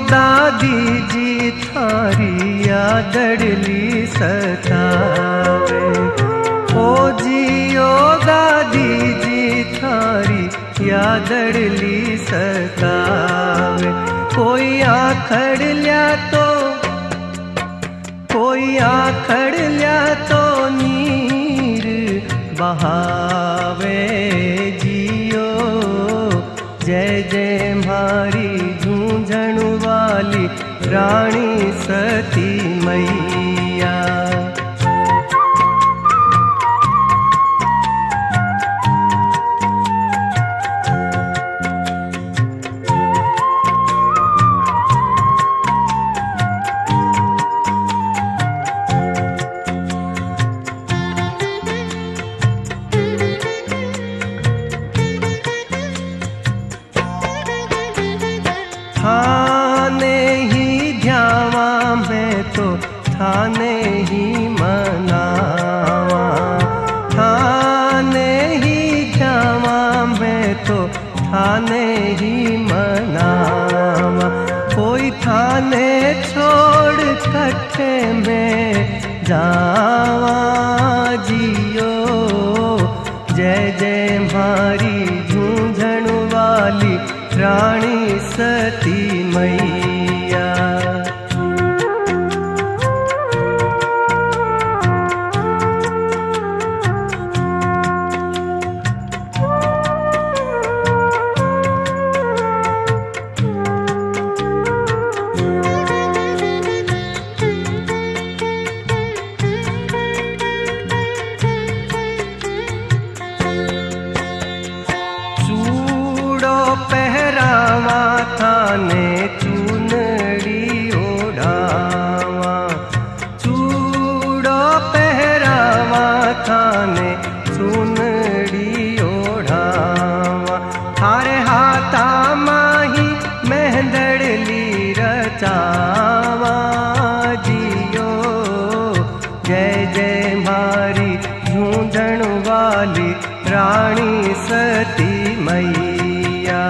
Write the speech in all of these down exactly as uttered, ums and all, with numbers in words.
दादी जी थारी यादड़ली सतावे। ओ जियो दादी जी थारी यादड़ली सतावे। कोई आखड़ लिया तो कोई आखड़ लिया तो नीर बहावे। जियो जय जय मारी झूंझण वाली रानी सती मैया। थाने ही ध्यावा मैं तो थाने ही मनावा। थाने ही ध्यावा मैं तो थाने ही मनावा। कोई थाने छोड़ कट्ठे में जावा। जियो जय जय मारी झूंझण वाली रानी सती मैया। चूड़ो पहरावा थाने चुनड़ी ओढ़ावा। चूड़ो पहरावा थाने चुनड़ी ओढ़ावा। थारे हाथा माही मेहंदड़ली रचावा। जियो जय जय मारी झूंझण वाली रानी सती मैया।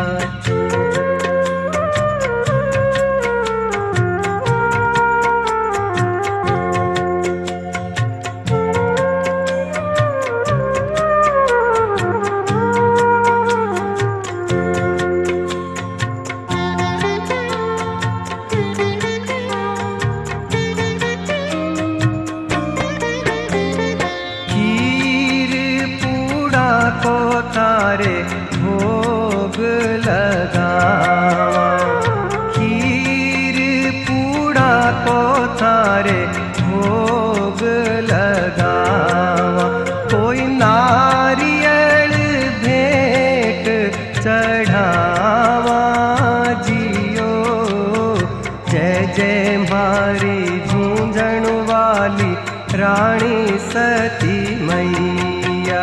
को तारे भोग लगावा। खीर पूड़ा को तारे भोग लगावा। कोई नारियल भेंट चढ़ावा। जियो जय जय मारी झूंझण वाली रानी सती मैया।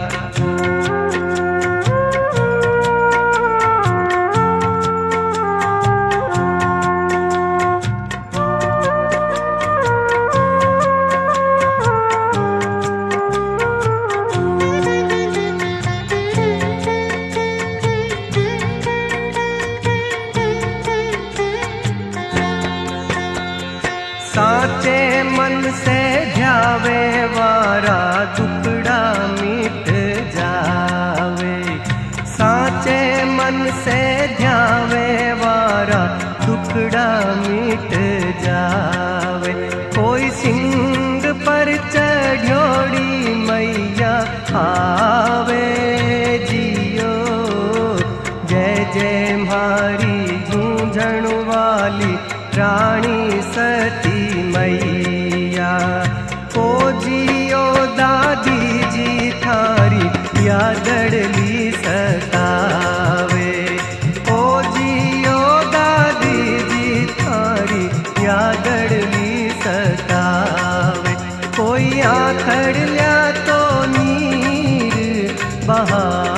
साचे मन से ध्यावे वारा दुखड़ा मिट जावे। साचे मन से ध्यावे वारा दुखड़ा मिट जावे। कोई सिंह पर चढ़ोड़ी मैया आवे। जियो जय जय मारी झूंझण वाली रानी सती मैया। ओ जियो दादी जी थारी यादड़ली सतावे। ओ जियो दादी जी थारी यादड़ली सतावे। कोई आखड़ लिया तो नीर बहा